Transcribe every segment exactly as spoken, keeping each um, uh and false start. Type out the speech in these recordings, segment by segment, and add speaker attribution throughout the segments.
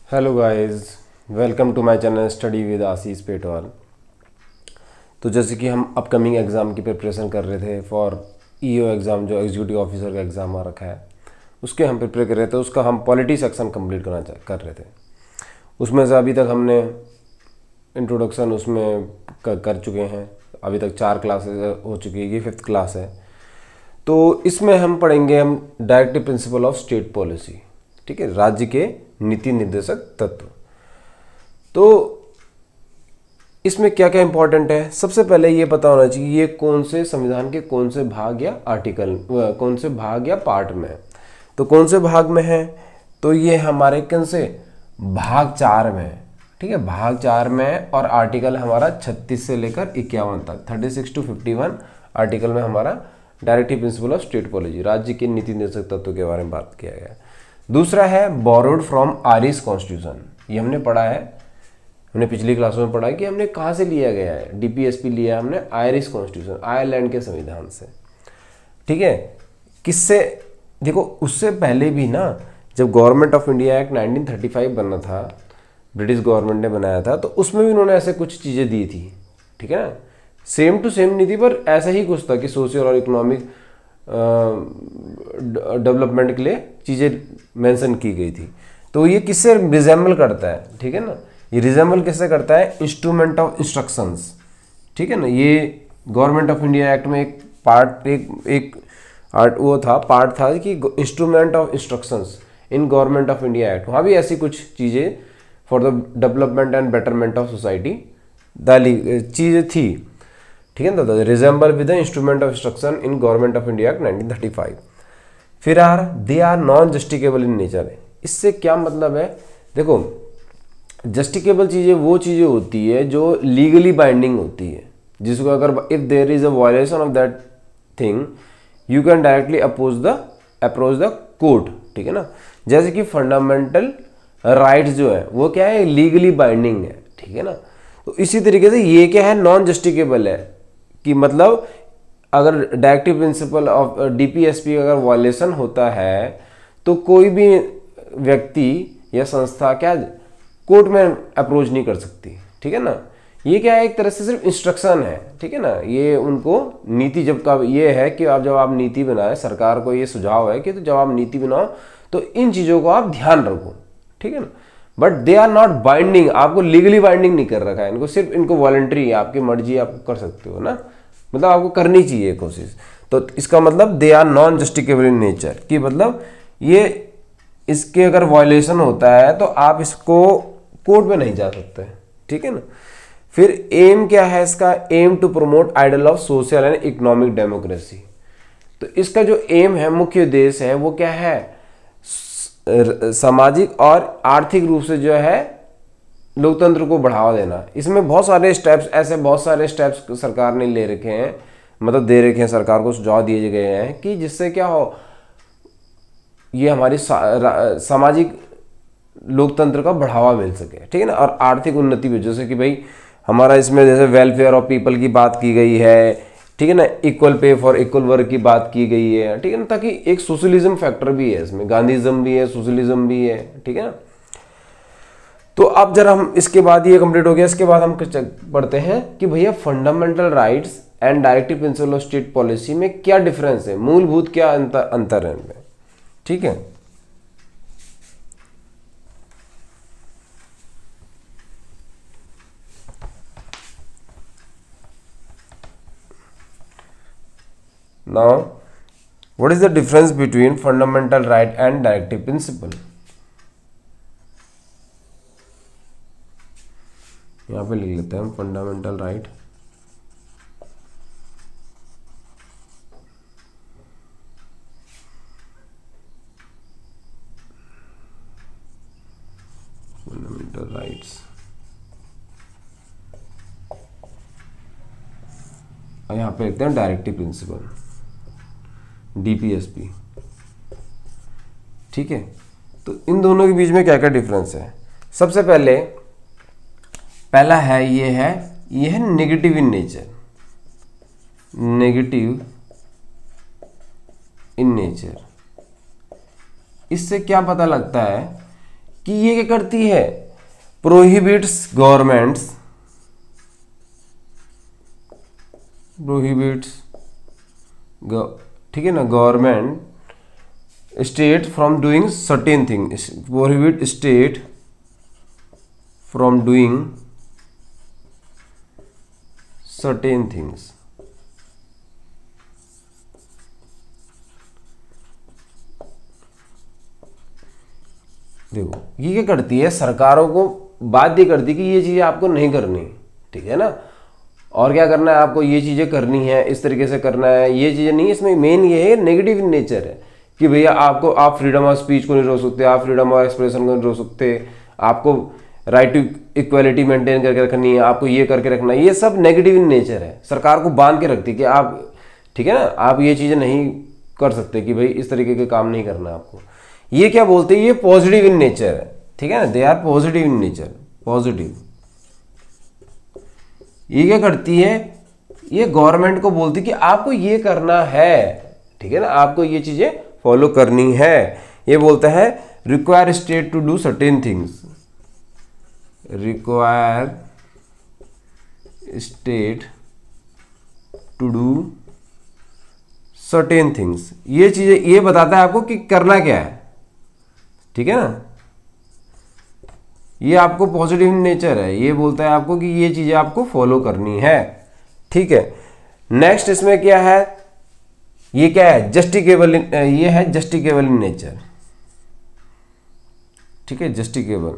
Speaker 1: Hello guys, welcome to my channel study with Ashish Petwal. तो जैसे कि हम अपकमिंग एग्ज़ाम की प्रिपरेशन कर रहे थे फॉर ईओ एग्ज़ाम, जो एग्जीक्यूटिव ऑफिसर का एग्ज़ाम आ रखा है, उसके हम प्रिपेयर कर रहे थे। उसका हम पॉलिटी सेक्शन कंप्लीट करना चा- कर रहे थे। उसमें से अभी तक हमने इंट्रोडक्शन उसमें कर, कर चुके हैं। अभी तक चार क्लासेस हो चुकी है, ये फिफ्थ क्लास है। तो इसमें हम पढ़ेंगे हम directive principle of state policy. ठीक है, राज्य के नीति निर्देशक तत्व। तो इसमें क्या क्या इंपॉर्टेंट है, सबसे पहले ये पता होना चाहिए ये कौन से संविधान के कौन से भाग या आर्टिकल, कौन से भाग या पार्ट में है। तो कौन से भाग में है, तो ये हमारे कौन से भाग चार में है। ठीक है, भाग चार में, और आर्टिकल हमारा छत्तीस से लेकर इक्यावन तक, thirty six to fifty one article में हमारा directive principle of state policy, राज्य के नीति निर्देशक तत्व के बारे में बात किया गया है। दूसरा है बोरोड फ्रॉम आयरिश कॉन्स्टिट्यूशन। ये हमने पढ़ा है, हमने पिछली क्लासों में पढ़ा है कि हमने कहाँ से लिया गया है, डीपीएसपी लिया है हमने आयरिश कॉन्स्टिट्यूशन, आयरलैंड के संविधान से। ठीक है, किससे, देखो उससे पहले भी ना, जब government of India act nineteen thirty five बना था, ब्रिटिश गवर्नमेंट ने बनाया था, तो उसमें भी उन्होंने ऐसे कुछ चीज़ें दी थी। ठीक है ना, सेम टू सेम नहीं थी, पर ऐसा ही कुछ था कि सोशल और इकोनॉमिक डेवलपमेंट के लिए चीज़ें मेंशन की गई थी। तो ये किससे रिजेंबल करता है, ठीक है ना, ये रिजेंबल किससे करता है, इंस्ट्रूमेंट ऑफ इंस्ट्रक्शंस। ठीक है ना, ये गवर्नमेंट ऑफ इंडिया एक्ट में एक पार्ट, एक एक आर्ट वो था, पार्ट था कि instrument of instructions in government of India act. वहाँ भी ऐसी कुछ चीज़ें for the development and betterment of society दाली चीज़ें थी। ठीक है ना, resemble with the instrument of instruction in government of India act nineteen thirty five. फिर are they are non justiciable in nature. इससे क्या मतलब है, देखो जस्टिकेबल चीज़ें वो चीज़ें होती है जो लीगली बाइंडिंग होती है, जिसको अगर if there is a violation of that thing you can directly oppose the approach the court. ठीक है ना, जैसे कि फंडामेंटल राइट्स जो है वो क्या है, लीगली बाइंडिंग है। ठीक है ना, तो इसी तरीके से ये क्या है, नॉन जस्टिकेबल है, कि मतलब अगर डायरेक्टिव प्रिंसिपल ऑफ डीपीएसपी अगर वायलेशन होता है तो कोई भी व्यक्ति या संस्था क्या कोर्ट में अप्रोच नहीं कर सकती। ठीक है ना, ये क्या है, एक तरह से सिर्फ इंस्ट्रक्शन है। ठीक है ना, ये उनको नीति जब का ये है कि आप जब आप नीति बनाए, सरकार को ये सुझाव है कि तो जब आप नीति बनाओ तो इन चीज़ों को आप ध्यान रखो। ठीक है ना, but they are not binding, आपको लीगली बाइंडिंग नहीं कर रखा है इनको, सिर्फ इनको वॉलंटरी, आपकी मर्जी, आप कर सकते हो ना, मतलब आपको करनी चाहिए कोशिश। तो इसका मतलब they are non justiciable in nature, कि मतलब ये इसके अगर वायलेशन होता है तो आप इसको कोर्ट में नहीं जा सकते। ठीक है ना, फिर एम क्या है इसका, aim to promote ideal of social and economic democracy. तो इसका जो एम है, मुख्य उद्देश्य है, वो क्या है, सामाजिक और आर्थिक रूप से जो है लोकतंत्र को बढ़ावा देना। इसमें बहुत सारे स्टेप्स, ऐसे बहुत सारे स्टेप्स सरकार ने ले रखे हैं, मतलब दे रखे हैं, सरकार को सुझाव दिए गए हैं कि जिससे क्या हो, ये हमारी सामाजिक लोकतंत्र का बढ़ावा मिल सके। ठीक है ना, और आर्थिक उन्नति भी, जैसे कि भाई हमारा इसमें जैसे वेलफेयर ऑफ पीपल की बात की गई है। ठीक है ना, equal pay for equal work की बात की गई है। ठीक है ना, ताकि एक सोशलिज्म फैक्टर भी है इसमें, गांधीज्म भी है, सोशलिज्म भी है। ठीक है ना, तो अब जरा हम इसके बाद ये कंप्लीट हो गया, इसके बाद हम पढ़ते हैं कि भैया fundamental rights and directive principle of state policy में क्या डिफरेंस है, मूलभूत क्या अंतर अंतर है इनमें। ठीक है, now what is the difference between fundamental right and directive principle। यहां पे लिख लेते हैं हम फंडामेंटल राइट फंडामेंटल राइट्स, और यहां पे लिखते हैं डायरेक्टिव प्रिंसिपल, डीपीएसपी। ठीक है, तो इन दोनों के बीच में क्या क्या डिफरेंस है, सबसे पहले पहला है, ये है ये है negative in nature, negative in nature. इससे क्या पता लगता है कि ये क्या करती है, प्रोहिबिट्स गवर्नमेंट्स प्रोहिबिट्स ठीक है ना, government state from doing certain thing, prohibit state from doing certain things. देखो ये क्या करती है, सरकारों को बाध्य करती है कि ये चीजें आपको नहीं करनी, ठीक है ना, और क्या करना है आपको, ये चीजें करनी है, इस तरीके से करना है, ये चीजें नहीं। इसमें मेन ये है नेगेटिव नेचर है कि भैया आपको, आप फ्रीडम ऑफ स्पीच को नहीं रोक सकते, आप फ्रीडम ऑफ एक्सप्रेशन को नहीं रोक सकते, आपको राइट टू इक्वालिटी मेंटेन करके रखनी है, आपको ये करके रखना है। ये सब नेगेटिव नेचर है, सरकार को बांध के रखती है कि आप, ठीक है ना, आप ये चीजें नहीं कर सकते, कि भाई इस तरीके के काम नहीं करना आपको। ये क्या बोलते हैं, ये पॉजिटिव इन नेचर है, ठीक है ना, they are positive in nature, positive. ये क्या करती है, ये गवर्नमेंट को बोलती कि आपको ये करना है, ठीक है ना, आपको ये चीजें फॉलो करनी है। ये बोलता है require state to do certain things, require state to do certain things. ये चीजें ये बताता है आपको कि करना क्या है, ठीक है ना, ये आपको पॉजिटिव नेचर है। ये बोलता है आपको कि ये चीजें आपको फॉलो करनी है, ठीक है। नेक्स्ट इसमें क्या है, ये क्या है, जस्टिकेबल, ये है जस्टिकेबल इन नेचर, ठीक है, जस्टिकेबल,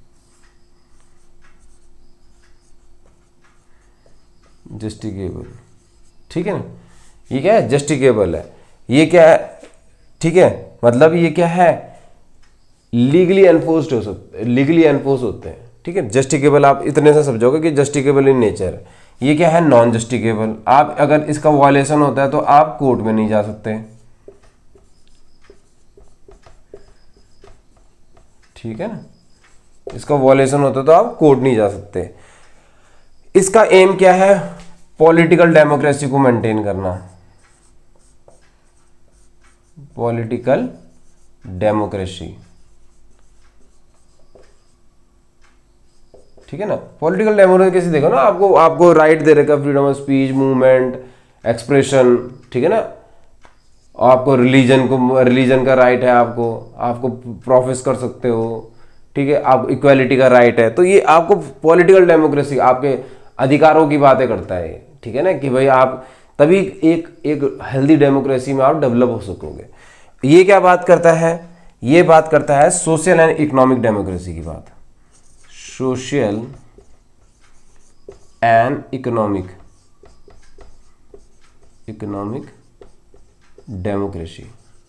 Speaker 1: जस्टिकेबल, ठीक है ना, ये क्या है, जस्टिकेबल है। ये क्या है, ठीक है, मतलब ये क्या है, लीगली एनफोर्स्ड हो सकते, लीगली एनफोर्स होते हैं, ठीक है। जस्टिकेबल आप इतने से समझोगे कि जस्टिकेबल इन नेचर है। ये क्या है, नॉन जस्टिकेबल, आप अगर इसका वायलेशन होता है तो आप कोर्ट में नहीं जा सकते, ठीक है ना, इसका वायलेशन होता है तो आप कोर्ट नहीं जा सकते। इसका एम क्या है, पॉलिटिकल डेमोक्रेसी को मेंटेन करना, पॉलिटिकल डेमोक्रेसी, ठीक है ना। पॉलिटिकल डेमोक्रेसी देखो ना, आपको आपको राइट दे रखा, freedom of speech, movement, expression, ठीक है ना, आपको रिलीजन को, रिलीजन का राइट है, आपको आपको प्रोफेस कर सकते हो, ठीक है, आप इक्वालिटी का राइट है। तो ये आपको पॉलिटिकल डेमोक्रेसी आपके अधिकारों की बातें करता है, ठीक है ना, कि भाई आप तभी एक एक हेल्दी डेमोक्रेसी में आप डेवलप हो सकोगे। ये क्या बात करता है, ये बात करता है सोशल एंड इकोनॉमिक डेमोक्रेसी की बात, social and economic, economic democracy,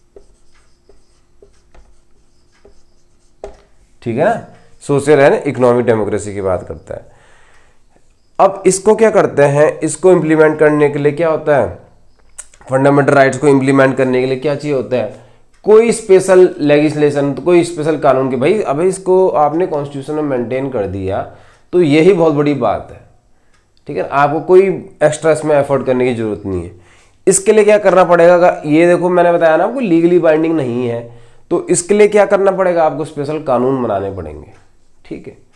Speaker 1: ठीक है ना, सोशल एंड इकोनॉमिक डेमोक्रेसी की बात करता है। अब इसको क्या करते हैं, इसको इंप्लीमेंट करने के लिए क्या होता है, फंडामेंटल राइट्स को इंप्लीमेंट करने के लिए क्या चाहिए होता है, कोई स्पेशल लेजिस्लेशन, तो कोई स्पेशल कानून के, भाई अभी इसको आपने कॉन्स्टिट्यूशन में मेंटेन कर दिया तो यही बहुत बड़ी बात है, ठीक है, आपको कोई एक्स्ट्रा इसमें एफर्ट करने की जरूरत नहीं है। इसके लिए क्या करना पड़ेगा, ये देखो मैंने बताया ना आपको लीगली बाइंडिंग नहीं है, तो इसके लिए क्या करना पड़ेगा, आपको स्पेशल कानून बनाने पड़ेंगे, ठीक है।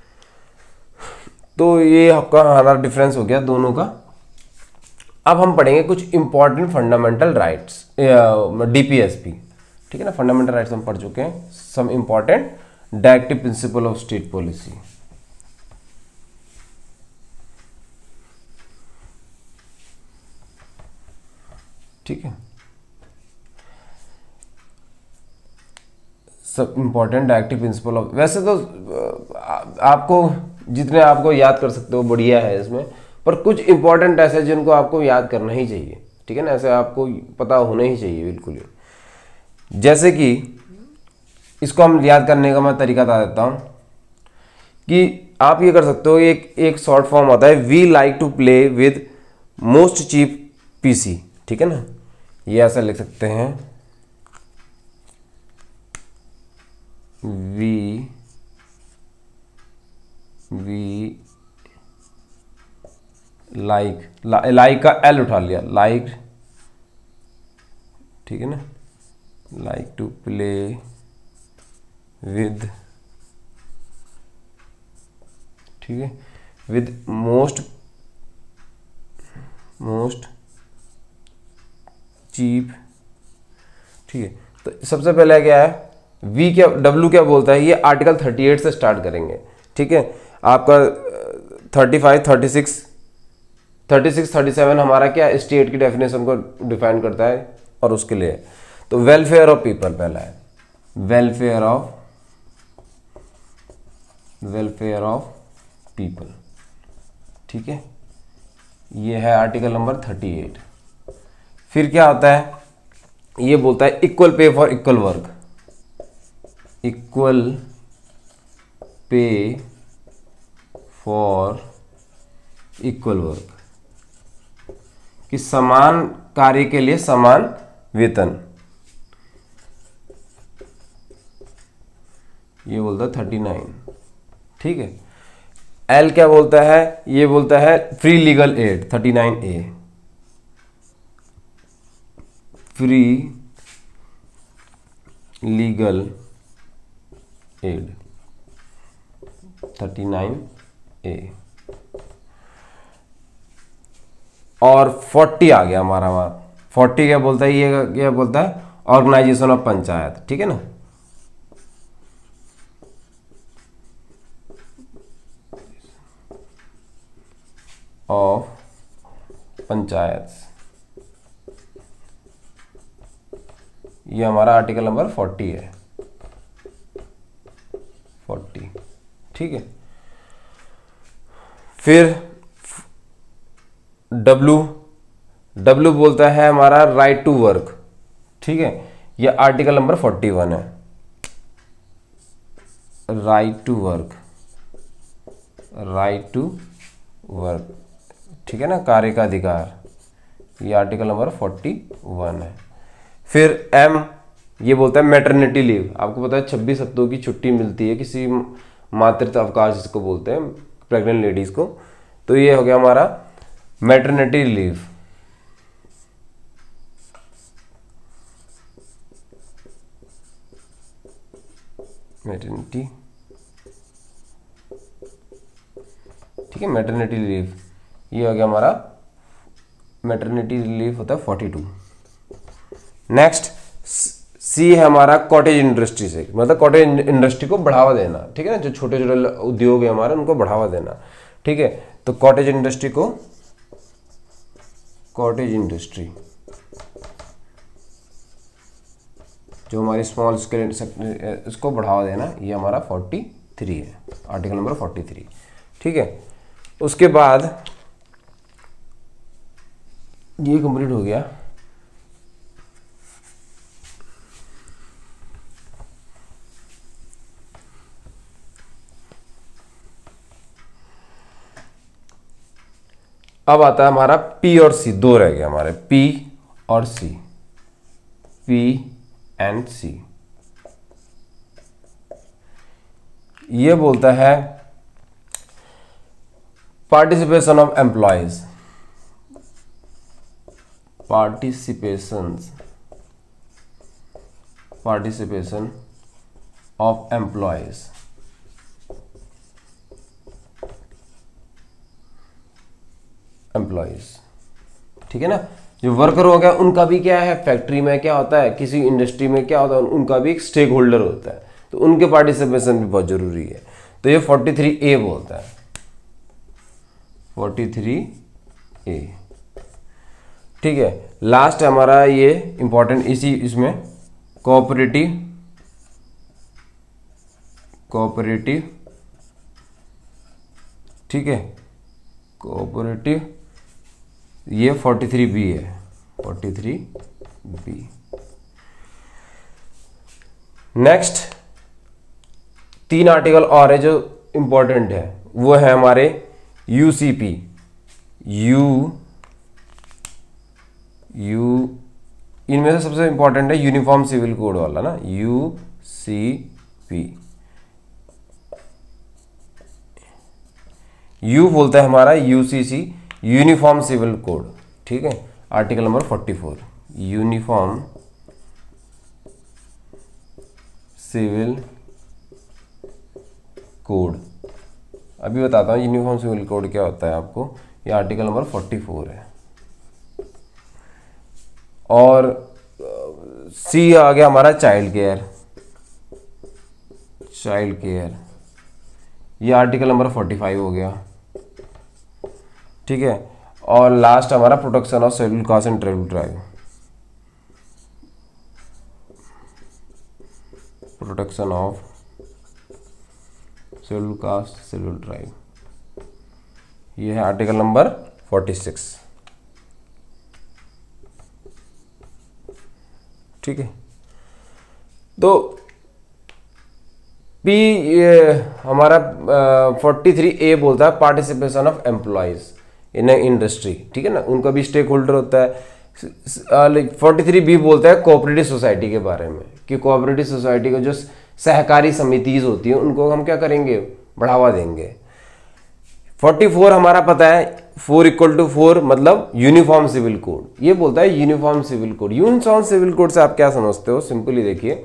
Speaker 1: तो ये आपका हमारा डिफरेंस हो गया दोनों का। अब हम पढ़ेंगे कुछ इंपॉर्टेंट फंडामेंटल राइट्स, डीपीएसपी, ठीक है ना, फंडामेंटल राइट्स हम पढ़ चुके हैं। Some important directive principle of state policy, ठीक है, सब इंपॉर्टेंट डायरेक्टिव प्रिंसिपल ऑफ, वैसे तो आपको जितने आपको याद कर सकते हो बढ़िया है इसमें, पर कुछ इंपॉर्टेंट ऐसे जिनको आपको याद करना ही चाहिए, ठीक है ना, ऐसे आपको पता होना ही चाहिए बिल्कुल ही। जैसे कि इसको हम याद करने का मैं तरीका बता देता हूं कि आप ये कर सकते हो, एक एक शॉर्ट फॉर्म होता है, we like to play with most cheap PC, ठीक है ना, ये ऐसा लिख सकते हैं, वी वी लाइक, लाइक का एल उठा लिया, लाइक, ठीक है ना, लाइक टू प्ले विद ठीक है, विद मोस्ट मोस्ट चीप, ठीक है। तो सबसे पहले क्या है, वी क्या, डब्ल्यू क्या बोलता है, ये आर्टिकल थर्टी एट से स्टार्ट करेंगे, ठीक है। आपका thirty five, thirty six, thirty six, thirty seven हमारा क्या स्टेट की डेफिनेशन को डिफाइन करता है और उसके लिए, तो वेलफेयर ऑफ पीपल पहला है, welfare of welfare of people, ठीक है, ये है आर्टिकल नंबर थर्टी एट। फिर क्या होता है, ये बोलता है equal pay for equal work, equal pay for equal work, कि समान कार्य के लिए समान वेतन, ये बोलता है थर्टी नाइन, ठीक है। एल क्या बोलता है, ये बोलता है free legal aid, thirty nine A, free legal aid, thirty nine A. और फोर्टी आ गया हमारा, हमारा फोर्टी क्या बोलता है, ये क्या बोलता है, ऑर्गेनाइजेशन ऑफ पंचायत, ठीक है ना। ऑफ पंचायत, ये हमारा आर्टिकल नंबर फोर्टी है, फोर्टी, ठीक है। फिर डब्लू, डब्लू बोलता है हमारा राइट टू वर्क, ठीक है, ये आर्टिकल नंबर फोर्टी वन है, right to work, right to work, ठीक है ना, कार्य का अधिकार, ये आर्टिकल नंबर फोर्टी वन है। फिर एम, ये बोलता है मैटरनिटी लीव, आपको पता है छब्बीस हफ्तों की छुट्टी मिलती है किसी मातृत्व अवकाश जिसको बोलते हैं प्रेग्नेंट लेडीज को, तो ये हो गया हमारा मैटरनिटी लीव। मैटरनिटी, ठीक है, मैटरनिटी लीव, ये हो गया हमारा मैटरनिटी लीव होता है फोर्टी टू। नेक्स्ट सी है हमारा कॉटेज इंडस्ट्री से, मतलब कॉटेज इंडस्ट्री को बढ़ावा देना, ठीक है ना, जो छोटे छोटे उद्योग है हमारे उनको बढ़ावा देना, ठीक है। तो कॉटेज इंडस्ट्री को, कॉटेज इंडस्ट्री जो हमारी स्मॉल स्केल इसको बढ़ावा देना, ये हमारा फोर्टी थ्री है, आर्टिकल नंबर फोर्टी थ्री, ठीक है। उसके बाद ये कंप्लीट हो गया। अब आता है हमारा पी और सी, दो रह गए हमारे, पी और सी, पी एंड सी। ये बोलता है participation of employees, participation participation of employees, employees, ठीक है ना, जो वर्कर हो गया उनका भी क्या है, फैक्ट्री में क्या होता है, किसी इंडस्ट्री में क्या होता है, उनका भी एक स्टेक होल्डर होता है, तो उनके पार्टिसिपेशन भी बहुत जरूरी है। तो ये फोर्टी थ्री ए बोलता है, फोर्टी थ्री ए, ठीक है। लास्ट हमारा ये इंपॉर्टेंट, इसी इसमें कोऑपरेटिव, कोऑपरेटिव, ठीक है, कोऑपरेटिव, ये फोर्टी थ्री बी है, फोर्टी थ्री बी। नेक्स्ट तीन आर्टिकल और है जो इंपॉर्टेंट है, वो है हमारे यूसीपी, यू यू इनमें से सबसे इंपॉर्टेंट है यूनिफॉर्म सिविल कोड वाला ना, यू सी पी। यू बोलता है हमारा यूसीसी, यूनिफॉर्म सिविल कोड, ठीक है, article number forty four, uniform civil code, अभी बताता हूँ यूनिफॉर्म सिविल कोड क्या होता है आपको। ये आर्टिकल नंबर फोर्टी फोर है। और सी आ गया हमारा चाइल्ड केयर, चाइल्ड केयर ये आर्टिकल नंबर फोर्टी फाइव हो गया, ठीक है। और लास्ट हमारा protection of scheduled caste and tribal tribe, protection of scheduled caste scheduled tribe, ये है आर्टिकल नंबर फोर्टी सिक्स, ठीक है। तो पी ये हमारा फोर्टी थ्री ए बोलता है participation of employees in industry, ठीक है ना, उनका भी स्टेक होल्डर होता है। फोर्टी थ्री बी बोलता है कोऑपरेटिव सोसाइटी के बारे में, कि कोऑपरेटिव सोसाइटी को जो सहकारी समितिज होती है उनको हम क्या करेंगे, बढ़ावा देंगे। फोर्टी फोर हमारा पता है, फोर इक्वल टू फोर मतलब यूनिफॉर्म सिविल कोड, ये बोलता है uniform civil code. Uniform civil code से आप क्या समझते हो, सिंपली देखिए,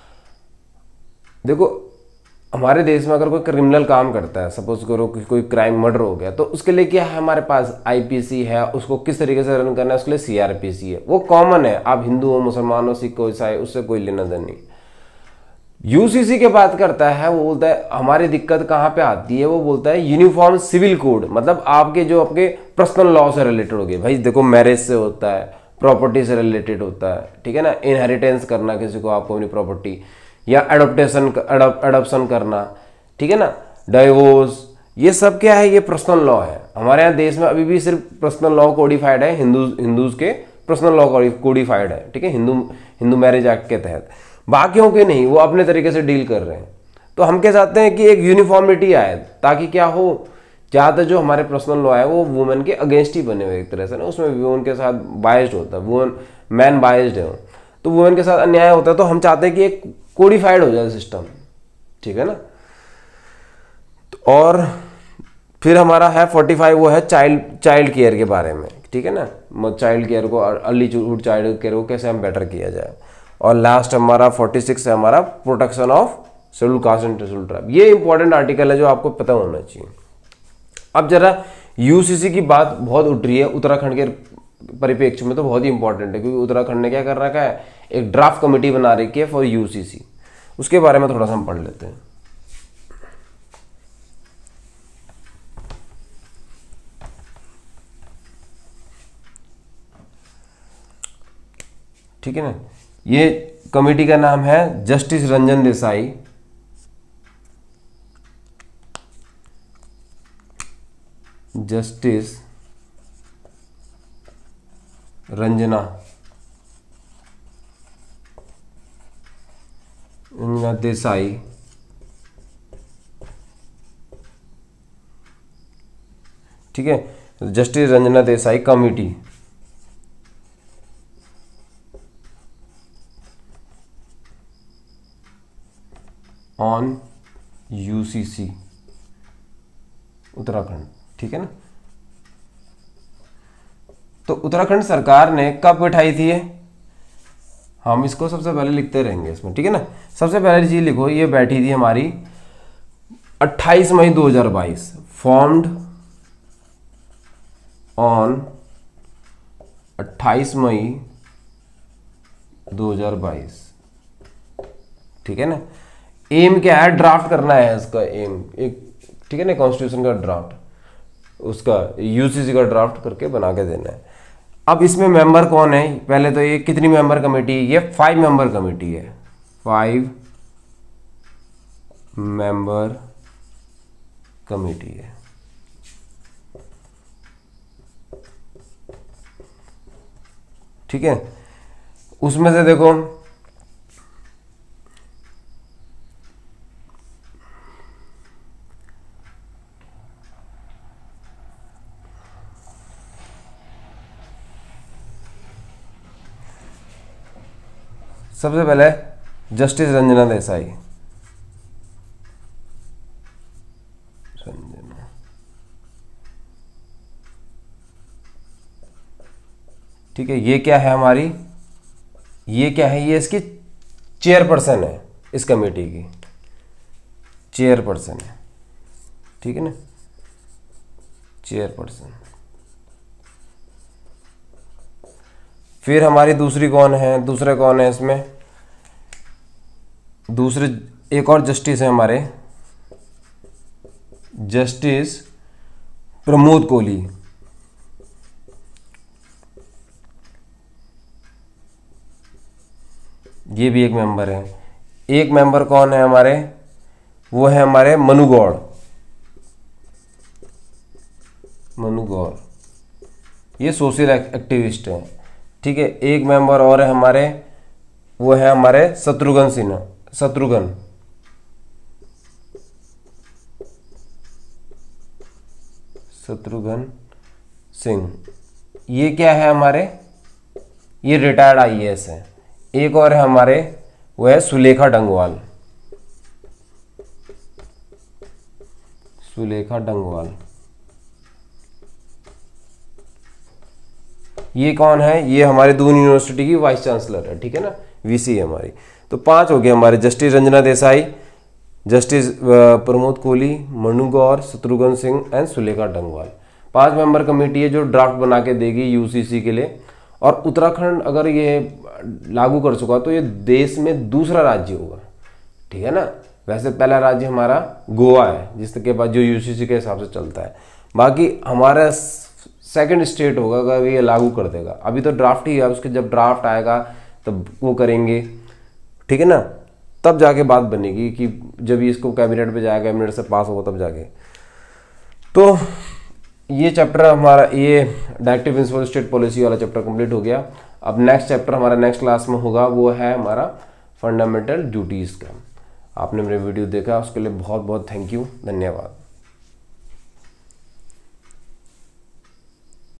Speaker 1: देखो हमारे देश में अगर कोई क्रिमिनल काम करता है, सपोज करो कि कोई क्राइम मर्डर हो गया, तो उसके लिए क्या है हमारे पास आईपीसी है, उसको किस तरीके से रन करना है उसके लिए सीआरपीसी है, वो कॉमन है। आप हिंदू हो, मुसलमान हो, सिख हो, ईसाई, उससे कोई लेना देना नहीं। यूसीसी के बात करता है, वो बोलता है हमारी दिक्कत कहाँ पे आती है, वो बोलता है यूनिफॉर्म सिविल कोड, मतलब आपके जो आपके पर्सनल लॉ से रिलेटेड हो गए। भाई देखो मैरिज से होता है, प्रॉपर्टी से रिलेटेड होता है, ठीक है ना, इनहेरिटेंस करना किसी को, आपको अपनी प्रॉपर्टी, या एडोप्टेशन एडॉप्शन करना, ठीक है ना, डाइवोर्स, ये सब क्या है, ये पर्सनल लॉ है। हमारे यहाँ देश में अभी भी सिर्फ पर्सनल लॉ कोडिफाइड है, हिंदू हिंदूज के पर्सनल लॉ कोडिफाइड है, ठीक है, हिंदू हिंदू मैरिज एक्ट के तहत। बाकियों के नहीं, वो अपने तरीके से डील कर रहे हैं। तो हम क्या चाहते हैं कि एक यूनिफॉर्मिटी आए, ताकि क्या हो, ज़्यादातर जो हमारे पर्सनल लॉ है वो वुमेन के अगेंस्ट ही बने हुए एक तरह से ना, उसमें वुमेन के साथ बायस्ड होता है, वुमेन मैन बायस्ड है, तो वुमेन के साथ अन्याय होता है। तो हम चाहते हैं कि एक कोडिफाइड हो जाए सिस्टम, ठीक है ना। और फिर हमारा है फोर्टी फाइव, वो है चाइल्ड चाइल्ड केयर के बारे में, ठीक है ना, चाइल्ड केयर को, अर्ली चाइल्डहुड चाइल्ड केयर को कैसे हम बेटर किया जाए। और लास्ट हमारा फोर्टी सिक्स है हमारा protection of scheduled caste and scheduled tribe. ये इंपॉर्टेंट आर्टिकल है जो आपको पता होना चाहिए। अब जरा यूसीसी की बात बहुत उठ रही है उत्तराखंड के परिप्रेक्ष्य में, तो बहुत ही इंपॉर्टेंट है, क्योंकि उत्तराखंड ने क्या कर रखा है, एक ड्राफ्ट कमेटी बना रखी है फॉर यूसीसी। उसके बारे में थोड़ा सा हम पढ़ लेते हैं। ठीक है ना, ये कमेटी का नाम है जस्टिस रंजन देसाई, जस्टिस रंजना रंजना देसाई, ठीक है, justice Ranjana Desai committee on UCC Uttarakhand, ठीक है ना। तो उत्तराखंड सरकार ने कब बैठाई थी ये, हम इसको सबसे पहले लिखते रहेंगे इसमें, ठीक है ना। सबसे पहले चीज लिखो, ये बैठी थी हमारी अट्ठाईस मई दो हज़ार बाईस, फॉर्म्ड ऑन अट्ठाईस मई दो हज़ार बाईस, ठीक है ना। एम क्या है, ड्राफ्ट करना है इसका एम, एक ठीक है ना, कॉन्स्टिट्यूशन का ड्राफ्ट, उसका यूसीसी का ड्राफ्ट करके बना के देना है। अब इसमें मेंबर कौन है, पहले तो ये कितनी मेंबर कमेटी है, ये फाइव मेंबर कमेटी है, फाइव मेंबर कमेटी है, ठीक है। उसमें से देखो सबसे पहले जस्टिस रंजना देसाई, रंजना, ठीक है। ये क्या है हमारी, ये क्या है, ये इसकी चेयरपर्सन है, इस कमेटी की चेयरपर्सन है, ठीक है ना, चेयरपर्सन। फिर हमारी दूसरी कौन है, दूसरे कौन है इसमें, दूसरे एक और जस्टिस है हमारे, जस्टिस प्रमोद कोहली। ये भी एक मेंबर है। एक मेंबर कौन है हमारे, वो है हमारे मनु गौड़, मनु गौड़, ये सोशल एक्टिविस्ट हैं। ठीक है, एक मेंबर और है हमारे, वो है हमारे शत्रुघ्न सिन्हा, शत्रुघ्न शत्रुघ्न सिंह। ये क्या है हमारे, ये रिटायर्ड आईएएस है। एक और है हमारे, वो है सुलेखा डंगवाल, सुलेखा डंगवाल। ये कौन है, ये हमारे दून यूनिवर्सिटी की वाइस चांसलर है। ठीक है ना, वीसी है हमारी। तो पांच हो गए हमारे, justice Ranjana Desai, justice Pramod Kohli, Manu Gaur, Shatrughan Singh and Sulekha Dangwal. पांच मेंबर कमेटी है जो ड्राफ्ट बना के देगी यूसीसी के लिए। और उत्तराखंड अगर ये लागू कर चुका तो ये देश में दूसरा राज्य होगा। ठीक है ना, वैसे पहला राज्य हमारा गोवा है जिसके बाद जो यूसीसी के हिसाब से चलता है। बाकी हमारा सेकंड स्टेट होगा अगर ये लागू कर देगा। अभी तो ड्राफ्ट ही है, उसके जब ड्राफ्ट आएगा तब वो करेंगे। ठीक है ना, तब जाके बात बनेगी कि जब इसको कैबिनेट पे जाएगा, कैबिनेट से पास होगा तब जाके। तो ये चैप्टर हमारा, ये डायरेक्टिव प्रिंसिपल स्टेट पॉलिसी वाला चैप्टर कंप्लीट हो गया। अब नेक्स्ट चैप्टर हमारा नेक्स्ट क्लास में होगा, वो है हमारा फंडामेंटल ड्यूटीज़ का। आपने मेरे वीडियो देखा उसके लिए बहुत बहुत थैंक यू, धन्यवाद।